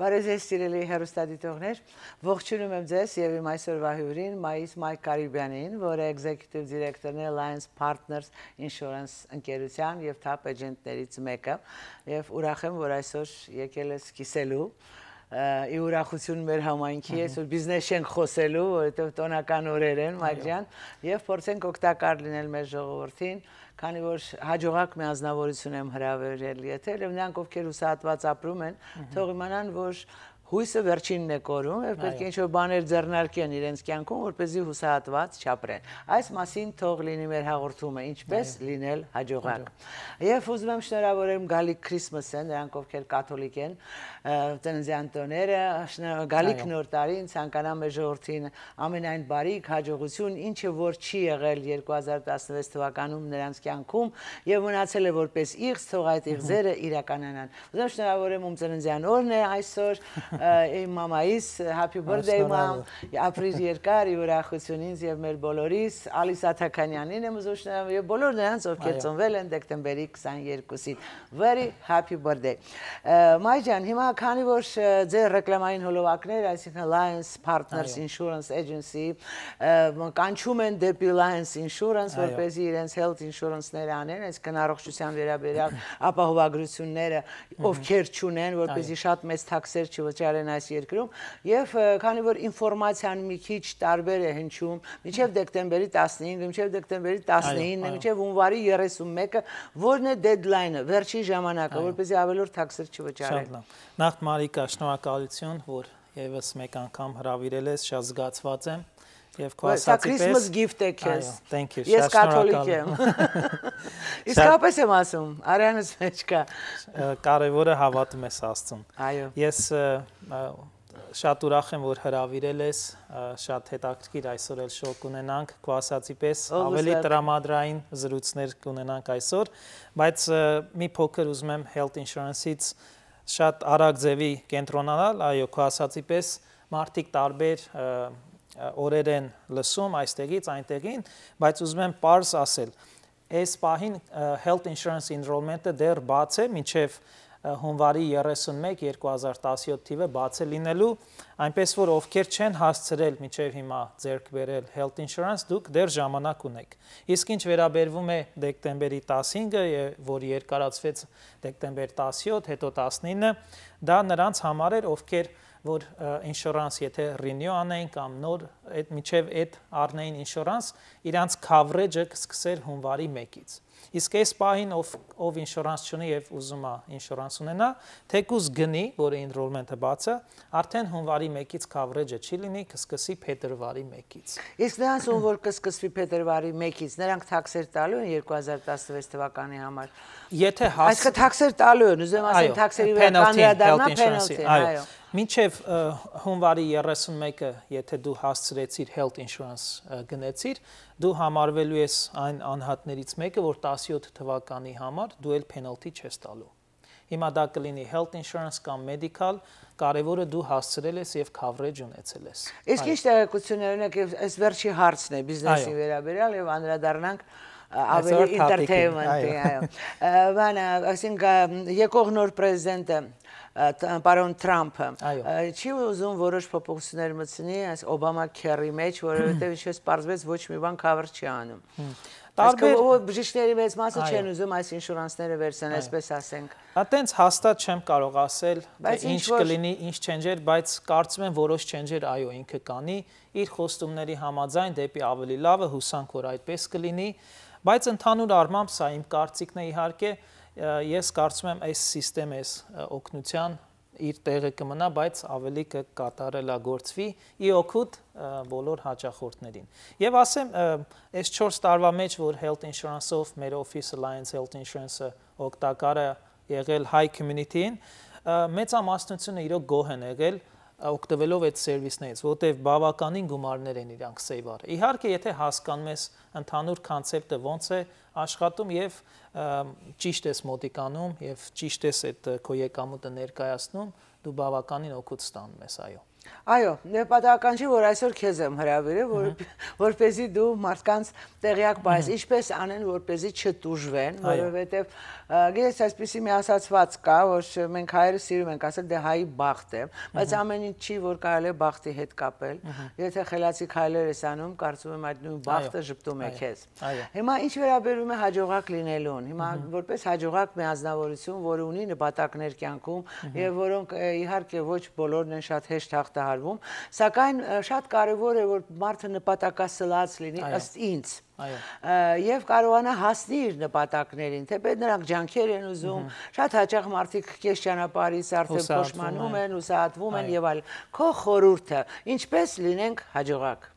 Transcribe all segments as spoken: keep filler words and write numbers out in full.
Բարեզես սիրելի հեռուստադիտողներ, ողջունում եմ ձեզ եւ իմ այսօրվա հյուրին Մայիս Մայք Կարիբյանին, որը Executive Director-ն է Alliance Partners Insurance ընկերության եւ Top Agent-ներից մեկը, եւ ուրախ եմ, որ այսօր եկել ես կիսելու ի ուրախություն մեր համայնքի ես, որ բիզնես չենք խոսելու, որովհետեւ տոնական օրեր են, Մայք ջան, եւ փորձենք օգտակար լինել մեր ժողովրդին, քանի որ հաջողակ միանձնավորություն եմ հրավիրել եթեր, եւ նրանք ովքեր հուսահատված ապրում են, թող իմանան, որ հույսը վերջինն է կորում, եւ պետք է ինչ-որ բաներ ձեռնարկեն իրենց կյանքում, որպեսզի հուսահատված չապրեն։ Այս մասին թող լինի մեր հաղորդումը, ինչպես լինել հաջողակ։ Եվ ուզում եմ շնորհավորեմ Գալիք Քրիսմասը, նրանք ովքեր կաթոլիկ են, ծննդյան տոները, Գալիք նոր տարին, ցանկանամ մեր ժողովրդին ամենայն բարիք, հաջողություն, ինչը որ չի եղել երկու հազար տասնվեց թվականում նրանց կյանքում եւ մնացել է որպես իղձ, թող այդ իղձերը իրականանան։ Ուզում եմ շնորհավորեմ ում ծննդյան օրն է այսօր Իմ մամայիս, happy birthday mom, ապրիր երկար, ուրախություն ինձ եւ մեր բոլորիս, Ալիս Աթաքանյանին եմ ուզում շնորհավորել եւ բոլոր նրանց, ովքեր ծնվել են դեկտեմբերի քսաներկուսին։ Very happy birthday։ Մայ ջան, հիմա քանի որ ձեր ռեկլամային հոլովակներ, այսինքն Alliance Partners Insurance Agency, կանչում են դեպի Alliance Insurance, որպեսզի իրենց health insurance-ները անեն, այսինքն առողջության վերաբերյալ ապահովագրությունները ովքեր չունեն, որպեսզի շատ մեծ թաքսեր չվճարեն այս երկրում եւ քանի որ ինֆորմացիան մի քիչ տարբեր է հնչում մինչեւ դեկտեմբերի տասնհինգը մինչեւ դեկտեմբերի տասնինը մինչեւ հունվարի երեսունմեկը որն է դեդլայնը վերջին ժամանակը որպեսզի ավելորդ թաքսեր չվճարեն։ Նախ Մարիկա, շնորհակալություն, որ եւս մեկ անգամ հրավիրել ես, շատ զգացված եմ եւ քո ասացի պես Christmas gift է քեզ։ Thank you, Ես կաթոլիկ եմ։ Իսկապես եմ ասում, արյանս մեջ կա։ Կարևորը հավատում ես Աստծուն։ Այո։ Ես շատ ուրախ եմ, որ հրավիրել ես, շատ հետաքրքիր այսօր էլ շոկ ունենանք, քո ասացի պես ավելի տրամադրային զրույցներ կունենանք այսօր, բայց մի փոքր ուզում եմ health insurance-ից շատ արագ ձևի կենտրոնանալ, այո, քո ասացի պես մարդիկ տարբեր օրեր են լսում այստեղից այնտեղին, բայց ուզում եմ պարզ ասել, այս պահին health insurance enrollment-ը դեռ բաց է, մինչև հունվարի երեսունմեկ երկու հազար տասնյոթ թիվը բաց է լինելու, այնպես որ ովքեր չեն հասցրել մինչև հիմա ձեռք բերել health insurance, դուք դեռ ժամանակ ունեք։ Իսկ ինչ վերաբերվում է դեկտեմբերի տասնհինգը, որ երկարացվեց դեկտեմբեր տասնյոթ, հետո տասնինը, դա նրանց համար էր, ովքեր որ ինշորանս եթե renew անեին կամ նոր այդ միջև այդ առնեին ինշորանս, իրանց coverage-ը կսկսեր հունվարի մեկից։ Իսկ այս պահին ով ով ինշորանս չունի եւ ուզում է ինշորանս ունենա, թեկուզ գնի, որը enrollment-ը բաց է, արդեն հունվարի մեկից coverage-ը չի լինի, կսկսի փետրվարի մեկից։ Իսկ նրանց ում որ կսկսվի փետրվարի մեկից, նրանք թաքսեր տալու են երկու հազար տասնվեց թվականի համար։ Եթե հաս Այսինքն թաքսեր տալու են, ուզում ասեմ թաքսերի վրա անդրադառնա penalty, այո։ Մինչև հունվարի երեսունմեկը, եթե դու հասցրեցիր health insurance գնեցիր, դու համարվելու ես այն անհատներից մեկը, որ տասնյոթ թվականի համար դու էլ penalty չես տալու։ Հիմա դա կլինի health insurance կամ medical, կարևորը դու հասցրել ես եւ coverage ունեցել ես։ Իսկ ինչ տեղեկություններ ունեք, այս վերջի հարցն է բիզնեսի վերաբերյալ եւ անդրադառնանք ավելի entertainment-ի, այո։ Բանը, այսինքն եկող նոր պրեզիդենտը Պարոն Թրամփը չի ուզում որոշ փոփոխություններ մտցնի այս Օբամա քերի մեջ, որովհետև ինչպես պարզվեց ոչ մի բան cover չի անում։ Տարբեր բժիշկների մեծ մասը չեն ուզում այս ինշուրանսները վերցնել, այսպես ասենք։ Այտենց հաստատ չեմ կարող ասել, ինչ կլինի, ինչ change-եր, բայց կարծում եմ որոշ change-եր այո ինքը կանի, իր խոստումների համաձայն դեպի ավելի լավը, հուսանք որ այդպես կլինի, բայց ընդհանուր առմամբ սա իմ կարծիքն է իհարկե, ես կարծում եմ այս համակարգը, այս օգնության իր տեղը կմնա, բայց ավելի կկատարելագործվի ի օգուտ բոլոր հաճախորդներին։ Եվ ասեմ, այս չորս տարվա մեջ, որ health insurance-ով մեր Office Alliance Health Insurance-ը օգտակար է եղել high community-ին, մեծամասնությունը իրոք գոհ են եղել օգտվելով այդ սերվիսներից, որտեղ բավականին գումարներ են իրանք save արել։ Իհարկե, եթե հասկանում ես ընդհանուր կոնցեպտը ոնց է աշխատում եւ ճիշտ ես մոտիկանում եւ ճիշտ ես այդ քո եկամուտը ներկայացնում, դու բավականին օգուտ ստանում ես, այո։ Այո, նպատական չի, որ այսօր քեզ եմ հրավիրել, որ որպեսզի դու մարդկանց տեղյակ պահես, ինչպես անեն, որպեսզի չտուժվեն, որովհետև գիտես, այսպեսի մի ասացված կա, որ մենք հայերը սիրում ենք ասել, դե հայի բախտ է, բայց ամեն ինչ չի, որ կարելի է բախտի հետ կապել։ Եթե խելացի քայլեր ես անում, կարծում եմ այդ նույն բախտը ժպտում է քեզ։ Հիմա ինչ վերաբերում է հաջողակ լինելուն, հիմա որպես հաջողակ մի անձնավորություն, որը ունի նպատակներ կյանքում եւ որոնք իհարկե ոչ բոլորն են շատ հեշտ հաղթահարվում, սակայն շատ կարևոր է, որ մարդը նպատակասլաց լինի ըստ ինձ։ Եվ կարողանա հասնի իր նպատակներին, թեպետ նրանք ջանքեր են ուզում, շատ հաճախ մարդիկ քեզ ճանապարհից արդեն փոշմանում են, հուսահատվում են եւ այլ։ Քո խորհուրդը, ինչպես լինենք հաջողակ։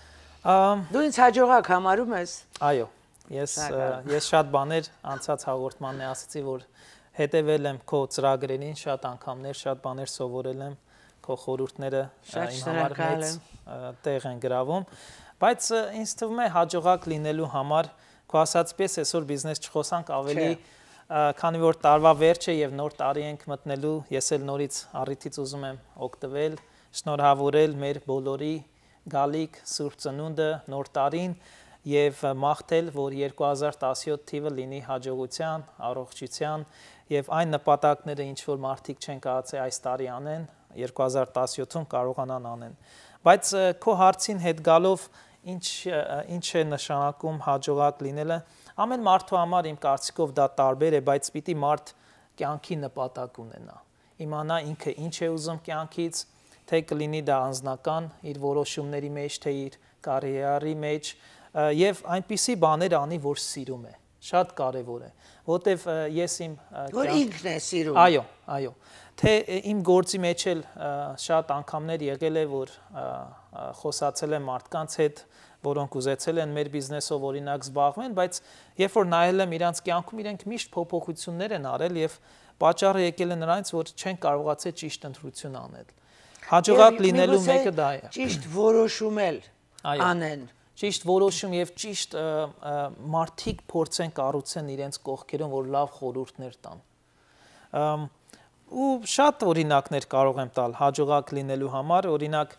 Դու ինձ հաջողակ համարում ես։ Այո, ես ես շատ բաներ անցած հաղորդմանն ասացի, որ հետևել եմ քո ծրագրերին, շատ անգամներ, շատ բաներ սովորել եմ, քո խորհուրդները իմ համար մեծ տեղ են գրավում։ Բայց ինձ թվում է հաջողակ լինելու համար քո ասած պես այսօր բիզնես չխոսանք ավելի, քանի որ տարվա վերջ է եւ նոր տարի ենք մտնելու, ես էլ նորից առիթից ուզում եմ օգտվել, շնորհավորել մեր բոլորի գալիք Սուրբ Ծնունդը, նոր տարին եւ մաղթել, որ երկու հազար տասնյոթ թիվը լինի հաջողության, առողջության եւ այն նպատակները, ինչ որ մարդիկ չեն կարողացել այս տարի անեն, երկու հազար տասնյոթում կարողանան անեն։ Բայց քո հարցին հետ գալով ինչ ինչ է նշանակում հաջողակ լինելը, ամեն մարդու համար իմ կարծիքով դա տարբեր է, բայց պիտի մարդ կյանքի նպատակ ունենա, իմանա ինքը ինչ է ուզում կյանքից, թե կլինի դա անձնական իր որոշումների մեջ, թե իր կարիերայի մեջ, եւ այնպիսի բաներ անի, որ սիրում է, շատ կարեւոր է, որտեվ ես իմ որ ինքն է սիրում։ Այո, այո, թե իմ գործի մեջ էլ շատ անգամներ եղել է, որ խոսացել եմ մարդկանց հետ, որոնք ուզեցել են մեր բիզնեսով օրինակ զբաղվեն, բայց երբ որ նայել եմ իրանց կյանքում, իրենք միշտ փոփոխություններ են արել եւ պատճառը եկել է նրանից, որ չեն կարողացել ճիշտ ընտրություն անել։ Հաջողակ լինելու մեկը դա է։ Ճիշտ որոշում էլ անեն։ Ճիշտ որոշում եւ ճիշտ մարդիկ փորձեն կառուցեն իրենց կողքերում, որ լավ խորհուրդներ տան։ Ու շատ օրինակներ կարող եմ տալ հաջողակ լինելու համար, օրինակ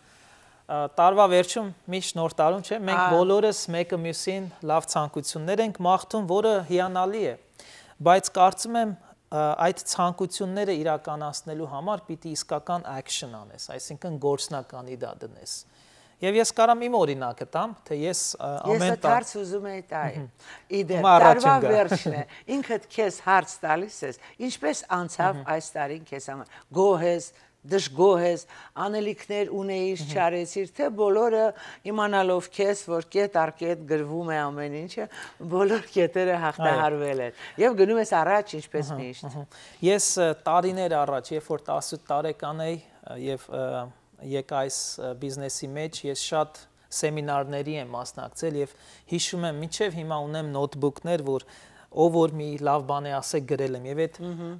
տարվա վերջում միշտ նոր տարում չէ, մենք բոլորս մեկը մյուսին լավ ցանկություններ ենք մաղթում, որը հիանալի է, բայց կարծում եմ այդ ցանկությունները իրականացնելու համար պիտի իսկական action անես, այսինքն գործնականի դա դնես։ Եվ ես կարամ իմ օրինակը տամ, թե ես ամեն Ես այդ հարց ուզում էի տալ։ Իդեպ, տարվա վերջն է, ինքդ քեզ հարց տալիս ես, ինչպես անցավ այս տարին քեզ համար, գոհ ես, դժգոհ ես, անելիքներ ունեիր, չարեցիր, թե բոլորը իմանալով քեզ, որ կետ առ կետ գրվում է ամեն ինչը, բոլոր կետերը հաղթահարվել են։ Եվ գնում ես առաջ, ինչպես միշտ։ Ես տարիներ առաջ, երբ որ տասը տարեկան էի եւ եկա այս բիզնեսի մեջ, ես շատ սեմինարների եմ մասնակցել եւ հիշում եմ, մինչեւ հիմա ունեմ նոթբուքներ, որ ով որ մի լավ բան է ասել գրել եմ եւ այդ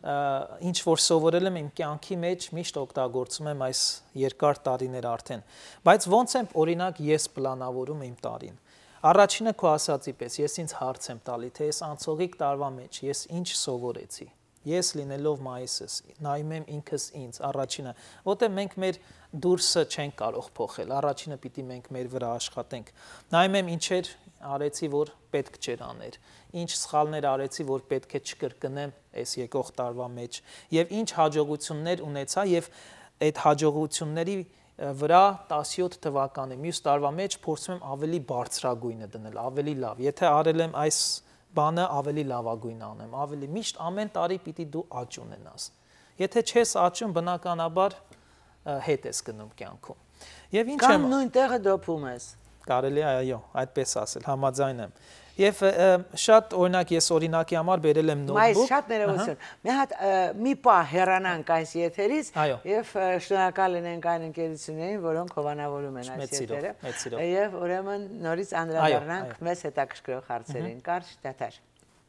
ինչ որ սովորել եմ իմ կյանքի մեջ միշտ օգտագործում եմ այս երկար տարիներ արդեն, բայց ոնց եմ օրինակ ես պլանավորում իմ տարին։ Առաջինը քո ասացի պես, ես ինձ հարց եմ տալի, թե ես անցողիկ տարվա մեջ ես ինչ սովորեցի։ Ես լինելով մայիսս, նայում եմ ինքս ինձ, առաջինը, որտեղ մենք մեր դուրսը չենք կարող փոխել, առաջինը պիտի մենք մեր վրա աշխատենք։ Նայում եմ ինչեր արեցի, որ պետք չէր անել, ինչ սխալներ արեցի, որ պետք է չկրկնեմ այս եկող տարվա մեջ, եւ ինչ հաջողություններ ունեցա, եւ այդ հաջողությունների վրա տասնյոթ թվականի մյուս տարվա մեջ փորձում եմ ավելի բարձրագույնը դնել, ավելի լավ։ Եթե արել եմ այս բանը ավելի լավագույն անեմ, ավելի միշտ ամեն տարի պիտի դու աճ ունենաս։ Եթե չես աճում, բնականաբար հետ ես գնում կյանքում։ Եվ ինչ եմ Կամ նույն տեղը դոփում ես։ Կարելի է, այո, այդպես ասել, համաձայն եմ։ Եվ շատ օրինակ ես օրինակի համար բերել եմ նոթբուք։ Բայց շատ ներողություն։ Մի հատ մի պահ հեռանանք այս եթերից եւ շնորհակալ լինենք այն ընկերություններին, որոնք հովանավորում են այս եթերը։ Եվ ուրեմն նորից անդրադառնանք մեզ հետաքրքրող հարցերին։ Կարճ դադար։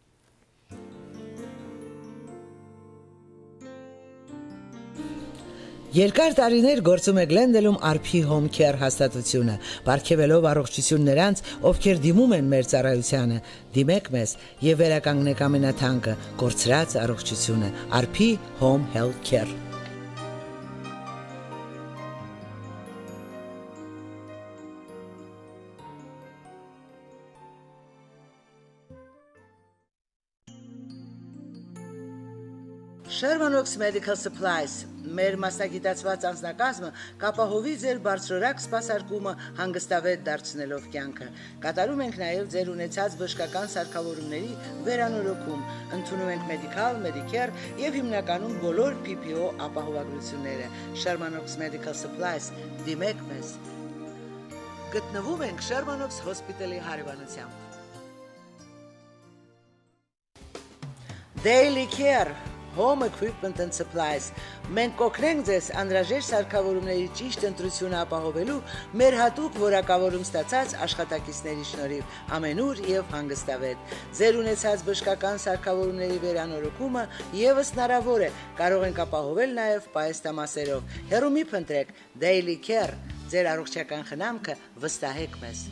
Երկար տարիներ գործում է Գլենդելում Արփի Home Care հաստատությունը, պարգևելով առողջություն նրանց, ովքեր դիմում են մեր ծառայությանը, դիմեք մեզ եւ վերականգնեք ամենաթանկը, կորցրած առողջությունը, Արփի Home Health Care։ Shermanox Medical Supplies մեր մասնագիտացված անձնակազմը կապահովի ձեր բարձրորակ սպասարկումը հանգստավետ դարձնելով կյանքը։ Կատարում ենք նաև ձեր ունեցած բժշկական սարքավորումների վերանորոգում, ընդունում ենք Medical, Medicare եւ հիմնականում բոլոր P P O ապահովագրությունները։ Shermanox Medical Supplies դիմեք մեզ։ Գտնվում ենք Shermanox Hospital-ի հարևանությամբ։ Daily Care Home Equipment and Supplies Մենք կօգնենք ձեզ անհրաժեշտ սարքավորումների ճիշտ ընտրությունը ապահովելու մեր հատուկ որակավորում ստացած աշխատակիցների շնորհիվ ամենուր եւ հանգստավետ։ Ձեր ունեցած բժշկական սարքավորումների վերանորոգումը եւս հնարավոր է, կարող ենք ապահովել նաեւ պայեստամասերով։ Հեռու մի փնտրեք Daily Care, ձեր առողջական խնամքը վստահեք մեզ։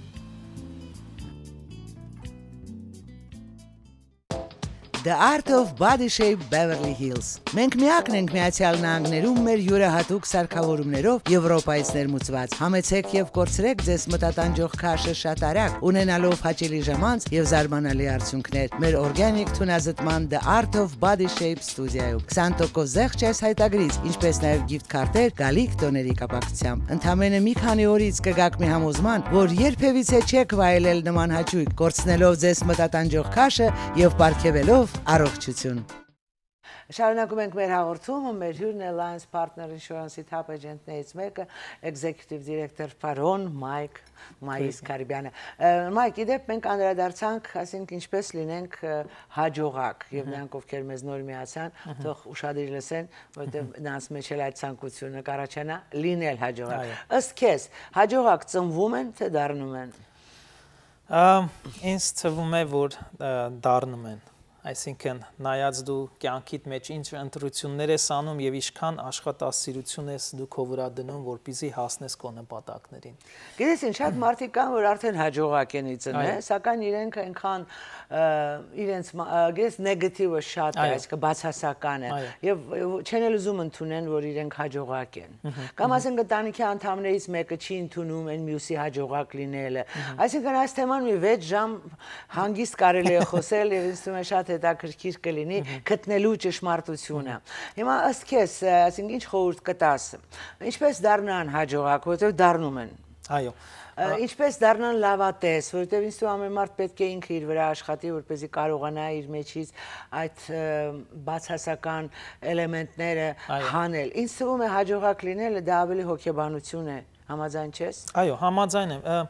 The Art of Body Shape Beverly Hills Մենք միակն ենք Միացյալ Նահանգներում մեր յուրահատուկ սարքավորումներով Եվրոպայից ներմուծված։ Համեցեք եւ կորցրեք ձեզ մտատանջող քաշը շատ արագ, ունենալով հաճելի ժամանց եւ զարմանալի արդյունքներ։ Մեր օրգանիկ թունազտման The Art of Body Shape ստուդիայում քսան տոկոս զեղչ այս հայտագրից, ինչպես նաեւ գիֆտ քարտեր գալիք տոների կապակցությամբ։ Ընդամենը մի քանի օրից կգաք մի համոզման, որ երբևիցե չեք վայելել նման հաճույք, կորցնելով ձեզ մտատանջող քաշը եւ պարգևելով առողջություն։ Շարունակում ենք մեր հաղորդումը, մեր հյուրն է Alliance Partner Insurance-ի top agent-ներից մեկը, Executive Director Պարոն Մայք Մայիս Կարիբյանը։ Մայք, իդեպ մենք անդրադարձանք, ասենք ինչպես լինենք հաջողակ, եւ նրանք ովքեր մեզ նոր միացան, թող ուշադիր լսեն, որովհետեւ նրանց մեջ էլ այդ ցանկությունը կառաջանա լինել հաջողակ։ Ըստ քեզ, հաջողակ ծնվում են, թե դառնում են։ Ինձ թվում է, որ դառնում են։ Այսինքն նայած դու կյանքիդ մեջ ինչ ընտրություններ ես անում եւ ինչքան աշխատասիրություն ես դու քո վրա դնում, որպեսզի հասնես քո նպատակներին։ Գիտես ինչ, շատ մարդիկ կան, որ արդեն հաջողակ են իծնել, սակայն իրենք այնքան իրենց գես նեգատիվը շատ է, այսինքն բացասական է եւ չեն էլ ուզում ընդունեն, որ իրենք հաջողակ են։ Կամ ասենք ընտանիքի անդամներից մեկը չի ընդունում այն մյուսի հաջողակ լինելը։ Այսինքն այս թեման մի վեց ժամ հանգիստ կարելի է խոսել եւ ինձ թվում է շատ հետաքրքիր կլինի գտնելու ճշմարտությունը։ Հիմա ըստ քեզ, ասենք ինչ խորհուրդ կտաս։ Ինչպես դառնան հաջողակ, որովհետեւ դառնում են։ Այո։ Ինչպես դառնան լավատես, որովհետև ինձ թվում ամեն մարդ պետք է ինքը իր վրա աշխատի, որպեսզի կարողանա իր մեջից այդ բացասական էլեմենտները հանել։ Ինձ թվում է հաջողակ լինելը դա ավելի հոգեբանություն է, համաձայն չես։ Այո, համաձայն եմ։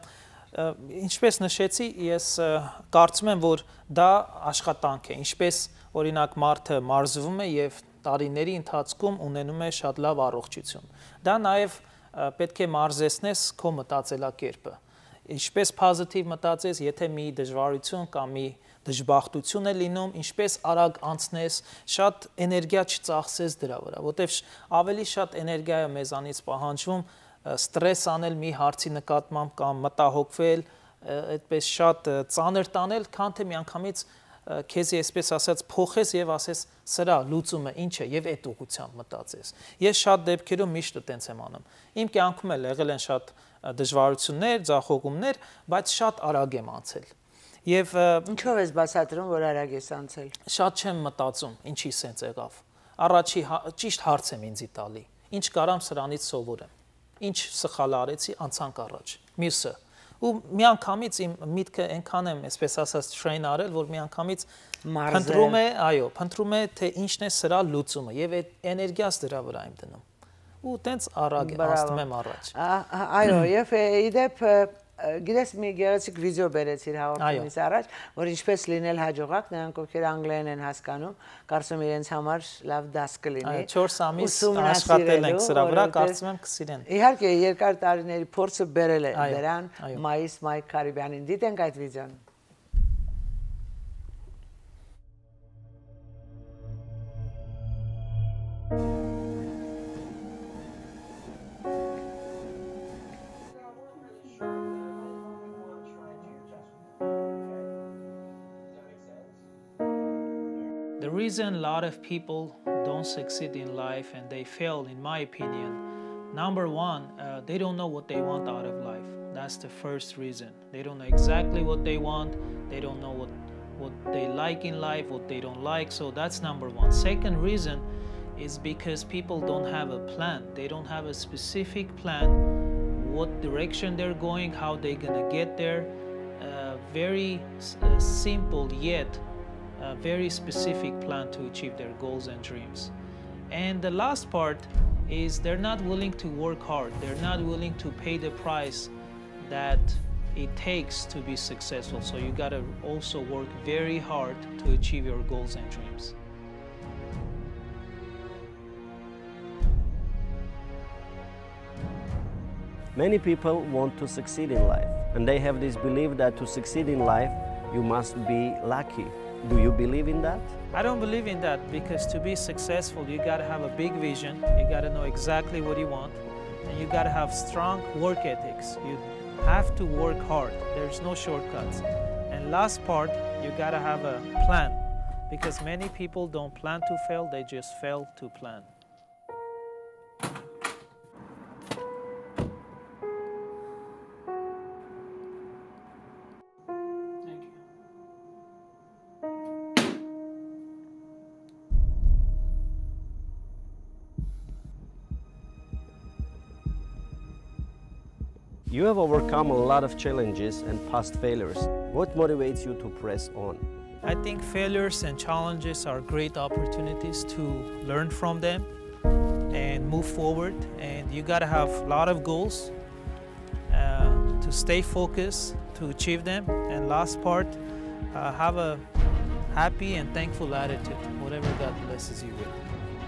Ինչպես նշեցի, ես կարծում եմ, որ դա աշխատանք է, ինչպես օրինակ մարդը մարզվում է եւ տարիների ընթացքում ունենում է շատ լավ առողջություն։ Դա նաեւ պետք է մարզեցնես քո մտածելակերպը։ Ինչպես պոզիտիվ մտածես, եթե մի դժվարություն կամ մի դժբախտություն է լինում, ինչպես արագ անցնես, շատ էներգիա չծախսես դրա վրա, որտեղ ավելի շատ էներգիա է մեզանից պահանջվում ստրես անել մի հարցի նկատմամբ կամ մտահոգվել, այդպես շատ ծանր տանել, քան թե միանգամից քեզի այսպես ասած փոխես եւ ասես սրա լուծումը ինչ է եւ այդ ուղղությամբ մտածես։ Ես շատ դեպքերում միշտ այդպես եմ անում։ Իմ կյանքում էլ եղել են շատ դժվարություններ, ձախողումներ, բայց շատ արագ եմ անցել։ Եվ ինչով ես բացատրում, որ արագ ես անցել։ Շատ չեմ մտածում, ինչի սենց եղավ։ Առաջի ճիշտ հարց եմ ինձի տալի։ Ինչ կարամ սրանից սովորեմ։ Ինչ սխալ արեցի, անցանք առաջ։ Մյուսը ու միանգամից իմ միտքը այնքան եմ, այսպես ասած, train արել, որ միանգամից փնտրում է, այո, փնտրում է, թե ինչն է սրա լուծումը եւ այդ էներգիաս դրա վրա եմ դնում։ Ու տենց արագ անցնում եմ առաջ։ Այո, եւ իդեպ գիտես մի գեղեցիկ վիդեո բերեցիր հաղորդումից առաջ, որ ինչպես լինել հաջողակ, նրանք ովքեր անգլերեն են հասկանում, կարծում իրենց համար լավ դաս կլինի։ չորս ամիս աշխատել ենք սրա վրա, կարծում եմ կսիրեն։ Իհարկե, երկար տարիների փորձը բերել է դրան Մայիս Մայք Կարիբյանին։ Դիտենք այդ վիդեոն։ The reason a lot of people don't succeed in life and they fail, in my opinion, number one, uh, they don't know what they want out of life. That's the first reason. They don't know exactly what they want. They don't know what what they like in life, what they don't like. So that's number one. Second reason is because people don't have a plan. They don't have a specific plan, what direction they're going, how they're gonna get there. Uh, very uh, simple yet a very specific plan to achieve their goals and dreams. And the last part is they're not willing to work hard. They're not willing to pay the price that it takes to be successful. So you gotta also work very hard to achieve your goals and dreams. Many people want to succeed in life, and they have this belief that to succeed in life, you must be lucky. Do you believe in that? I don't believe in that, because to be successful, you gotta have a big vision, you gotta know exactly what you want, and you gotta have strong work ethics. You have to work hard. There's no shortcuts. And last part, you gotta have a plan, because many people don't plan to fail, they just fail to plan. You have overcome a lot of challenges and past failures. What motivates you to press on? I think failures and challenges are great opportunities to learn from them and move forward. And you gotta have a lot of goals uh, to stay focused, to achieve them. And last part, uh, have a happy and thankful attitude, whatever God blesses you with.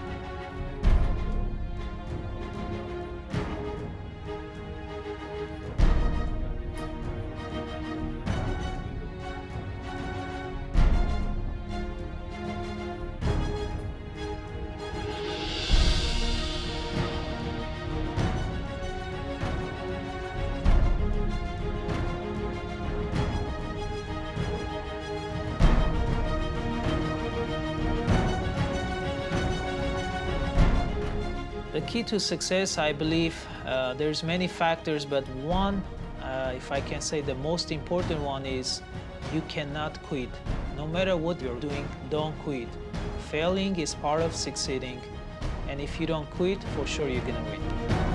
The key to success, I believe, uh, there's many factors, but one, uh, if I can say the most important one, is you cannot quit. No matter what you're doing, don't quit. Failing is part of succeeding, and if you don't quit, for sure you're gonna win.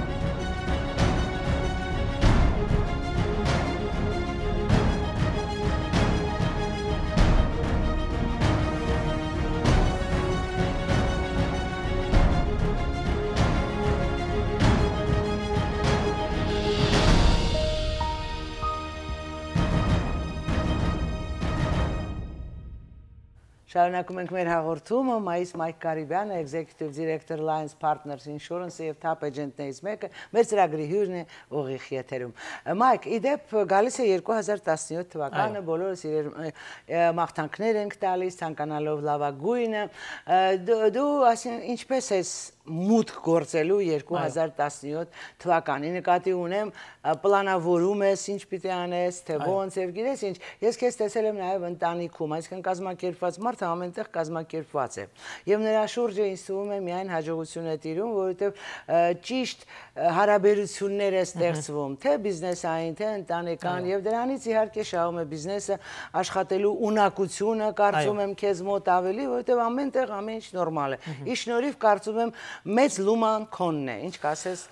Շարունակում ենք մեր հաղորդումը, Մայիս Մայք Կարիբյանը, Executive Director Alliance Partners Insurance եւ Top Agent-ներից մեկը, մեր ծրագրի հյուրն է ուղիղ եթերում։ Մայք, իդեպ գալիս է երկու հազար տասնյոթ թվականը, բոլորս իրար մաղթանքներ ենք տալիս, ցանկանալով լավագույնը։ Դու ասին ինչպես ես մուտք գործելու երկու հազար տասնյոթ թվականի նկատի ունեմ, պլանավորում ես, ինչ պիտի անես, թե ոնց եւ գիտես ինչ, ես քեզ տեսել եմ նաեւ ընտանիքում, այսինքն կազմակերպված մարդը ամենտեղ կազմակերպված է։ Եվ նրա շուրջը ինձ թվում է միայն հաջողություն է տիրում, որովհետեւ ճիշտ հարաբերություններ է ստեղծվում, թե բիզնեսային, թե ընտանեկան, եւ դրանից իհարկե շահում է բիզնեսը աշխատելու ունակությունը, կարծում եմ քեզ մոտ ավելի, որովհետեւ ամենտեղ ամեն ինչ նորմալ է։ Ի շնորհիվ կարծում եմ մեծ լուման քոնն է, ինչ կասես։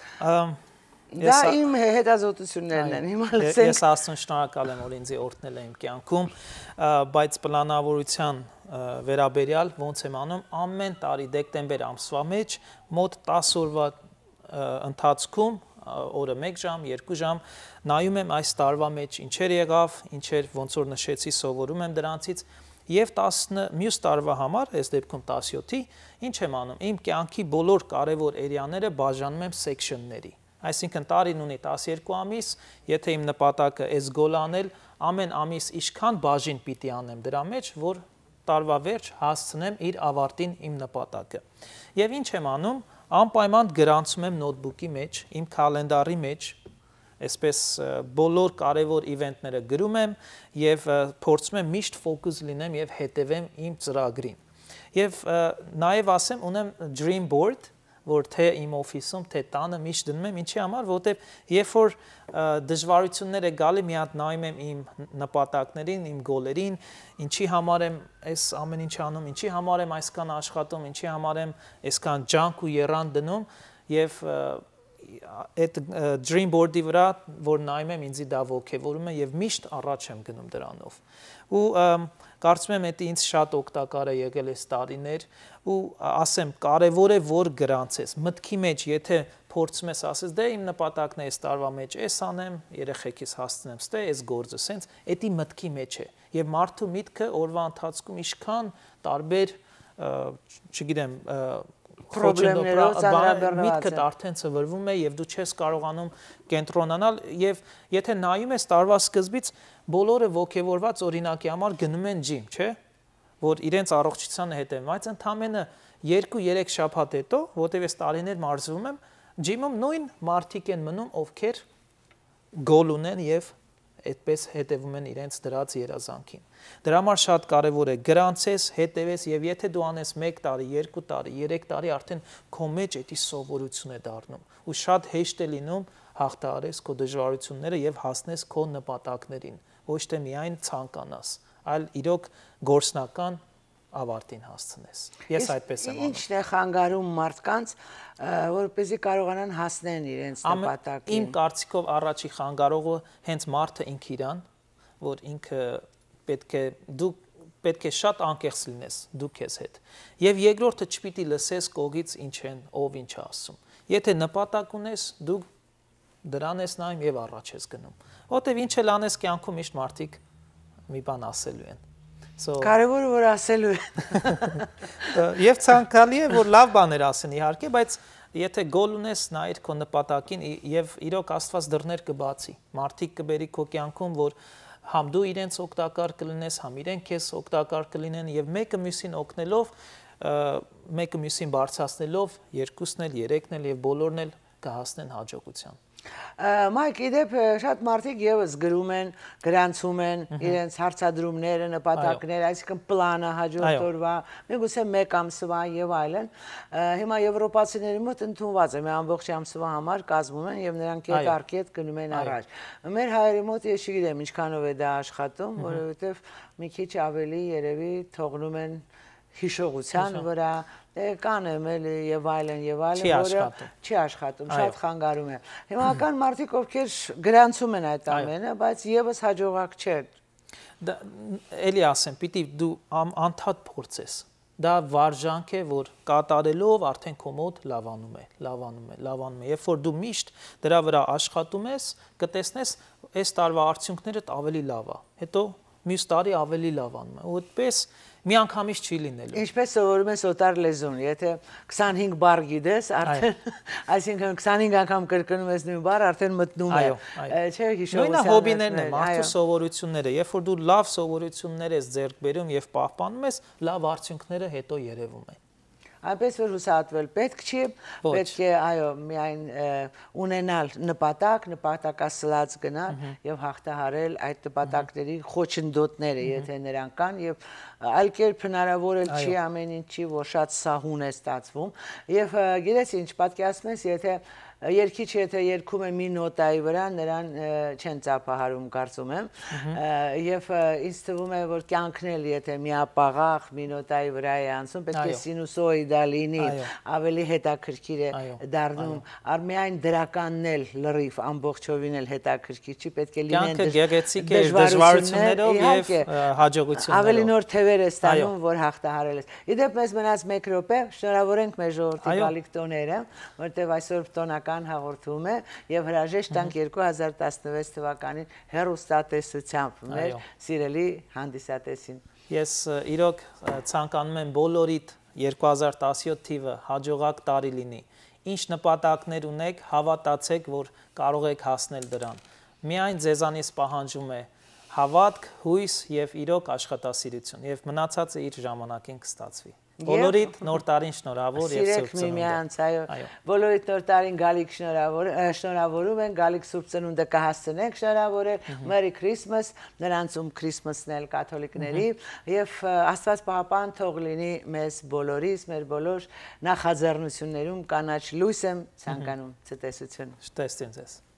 Դա իմ հետազոտություններն են, հիմա լսենք։ Ես Աստծուն շնորհակալ եմ, որ ինձ օրհնել է իմ կյանքում, բայց պլանավորության վերաբերյալ ոնց եմ անում, ամեն տարի դեկտեմբեր ամսվա մեջ մոտ տասը օրվա ընթացքում, օրը մեկ ժամ, երկու ժամ, նայում եմ այս տարվա մեջ ինչեր եղավ, ինչեր ոնց որ նշեցի, սովորում եմ դրանցից, եւ մյուս տարվա համար, այս դեպքում տասնյոթի, ինչ եմ անում, իմ կյանքի բոլոր կարևոր էրիաները բաժանում եմ սեքշնների։ Այսինքն տարին ունի տասներկու ամիս, եթե իմ նպատակը այս գոլ անել, ամեն ամիս ինչքան բաժին պիտի անեմ դրա մեջ, որ տարվա վերջ հասցնեմ իր ավարտին իմ նպատակը։ Եվ ինչ եմ անում, անպայման գրանցում եմ նոթբուքի մեջ, իմ կալենդարի մեջ, այսպես բոլոր կարևոր իվենտները գրում եմ եւ փորձում եմ միշտ ֆոկուս լինեմ եւ հետևեմ իմ ծրագրին։ Եվ նաեւ ասեմ, ունեմ dream board, որ թե իմ օֆիսում, թե տանը միշտ դնում եմ, ինչի համար, որովհետև երբ որ դժվարություններ է գալի, մի հատ նայում եմ իմ նպատակներին, իմ գոլերին, ինչի համար եմ այս ամեն ինչ անում, ինչի համար եմ այսքան աշխատում, ինչի համար եմ այսքան ջանք ու եռանդ դնում եւ այդ dream board-ի վրա, որ նայում եմ, ինձի դա ոգևորում է եւ միշտ առաջ եմ գնում դրանով։ Ու կարծում եմ, դա ինձ շատ օգտակար է եղել այս տարիներ ու ասեմ, կարևոր է որ գրանցես։ Մտքի մեջ, եթե փորձում ես ասես, դե իմ նպատակն է այս տարվա մեջ, էս անեմ, երեխեքիս հասցնեմ, ստե այս գործը, սենց, դա մտքի մեջ է։ Եվ մարդու միտքը օրվա ընթացքում ինչքան տարբեր, չգիտեմ, պրոբլեմներով ծանրաբեռնված միտքդ արդեն ծվրվում է եւ դու չես կարողանում կենտրոնանալ եւ եթե նայում ես տարվա սկզբից բոլորը ոգևորված օրինակի համար գնում են ջիմ, չէ՞, որ իրենց առողջության հետ են, բայց ընդամենը երկու երեք շաբաթ հետո, որտեղ ես տարիներ մարզվում եմ, ջիմում նույն մարդիկ են մնում, ովքեր գոլ ունեն եւ այդպես հետևում են իրենց դրած երազանքին։ Դրա համար շատ կարևոր է գրանցես, հետևես եւ եթե դու անես մեկ տարի, երկու տարի, երեք տարի արդեն քո մեջ էդի սովորություն է դառնում ու շատ հեշտ է լինում հաղթահարես քո դժվարությունները եւ հասնես քո նպատակներին, ոչ թե միայն ցանկանաս, այլ իրոք գործնական ավարտին հասցնես։ Ես այդպես եմ անում։ Ինչն է խանգարում մարդկանց, որպեսզի կարողանան հասնեն իրենց նպատակին։ Իմ կարծիքով առաջի խանգարողը հենց մարդը ինքը իրան, որ ինքը պետք է դու պետք է շատ անկեղծ լինես դու քեզ հետ։ Եվ երկրորդը չպիտի լսես կողից ինչ են, ով ինչ է ասում։ Եթե նպատակ ունես, դու դրան ես նայում եւ առաջ ես գնում։ Որտեւ ինչ էլ անես կյանքում միշտ մարդիկ մի բան ասելու են։ Կարևորը որ ասելու է։ Եվ ցանկալի է որ լավ բաներ ասեն իհարկե, բայց եթե գոլ ունես նայիր քո նպատակին եւ իրոք Աստված դռներ կբացի։ Մարդիկ կբերի քո կյանքում, որ համ դու իրենց օգտակար կլինես, համ իրենք քեզ օգտակար կլինեն եւ մեկը մյուսին օգնելով, մեկը մյուսին բարձրացնելով, երկուսն էլ, երեքն էլ եւ բոլորն էլ կհասնեն հաջողության։ Մայք, իդեպ շատ մարդիկ եւս գրում են, գրանցում են իրենց հարցադրումները, նպատակները, այսինքն պլանը հաջորդ օրվա, միգուցե մեկ ամսվա եւ այլն։ Հիմա եվրոպացիների մոտ ընդունված է, մի ամբողջ ամսվա համար կազմում են եւ նրանք երկարքետ գնում են առաջ։ Մեր հայերի մոտ ես չգիտեմ ինչքանով է դա աշխատում, որովհետեւ մի քիչ ավելի երևի թողնում են հիշողության վրա, կան եմ էլի եւ այլն եւ այլն, որը չի աշխատում, շատ խանգարում է։ Հիմնական մարդիկ ովքեր գրանցում են այդ ամենը, բայց եւս հաջողակ չեն։ Դա էլի ասեմ, պիտի դու անդադ փորձես։ Դա վարժանք է, որ կատարելով արդեն քո մոտ լավանում է, լավանում է, լավանում է։ Երբ որ դու միշտ դրա վրա աշխատում ես, կտեսնես այս տարվա արդյունքներդ ավելի լավ է։ Հետո մյուս տարի ավելի լավանում է։ Ու այդպես մի անգամից չի լինելու։ Ինչպես սովորում ես օտար լեզուն, եթե քսանհինգ բառ գիտես, արդեն, այսինքն քսանհինգ անգամ կրկնում ես նույն բառը, արդեն մտնում է։ Չէ, հիշողության։ Նույնը հոբիներն են, մարդու սովորությունները, երբ որ դու լավ սովորություններ ես ձեռք բերում եւ պահպանում ես, լավ արդյունքները հետո երևում են։ Այնպես որ հուսահատվել պետք չի, պետք է այո միայն ունենալ նպատակ, նպատակասլաց գնալ եւ հաղթահարել այդ նպատակների խոչընդոտները, եթե նրանք կան եւ այլ կերպ հնարավոր էլ չի ամեն ինչի, որ շատ սահուն է ստացվում եւ գիտես ինչ պատկերացնում ես, եթե Երկիչ եթե երգում է մի նոտայի վրա, նրան չեն ծափահարում, կարծում եմ, եւ ինձ թվում է, որ կյանքն էլ եթե միապաղաղ մի նոտայի վրա է անցնում, պետք է սինուսոիդա լինի, ավելի հետաքրքիր է դառնում, արմիայն դրականն էլ լրիվ ամբողջովին էլ հետաքրքիր չի, պետք է լինեն դժվարություններով եւ հաջողություններով։ Ավելի նոր թևեր է ստանում, որ հաղթահարել ես։ Իդեպ մեզ մնաց մեկ րոպե, շնորհավորենք մեր ժողովրդի գալիք տոները, որտեղ այսօր տոնական հաղորդում է եւ հրաժեշտ տանք երկու հազար տասնվեց թվականին հեռուստատեսությամբ մեր սիրելի հանդիսատեսին։ Ես իրոք ցանկանում եմ բոլորիդ երկու հազար տասնյոթ թիվը հաջողակ տարի լինի։ Ինչ նպատակներ ունեք, հավատացեք, որ կարող եք հասնել դրան։ Միայն ձեզանից պահանջում է հավատք, հույս եւ իրոք աշխատասիրություն եւ մնացածը իր ժամանակին կստացվի։ Բոլորիդ նոր տարին շնորհավոր եւ Սուրբ Ծնունդ։ Միմյանց, այո։ Բոլորիդ նոր տարին գալիք շնորհավոր, շնորհավորում են, գալիք Սուրբ Ծնունդը կհասցնենք շնորհավորել, Merry Christmas, նրանցում Քրիսմասն էլ կաթոլիկների եւ Աստված պահապան թող լինի մեզ բոլորիս, մեր բոլոր նախաձեռնություններում կանաչ լույս եմ ցանկանում ցտեսություն։ Շտեսին ձեզ։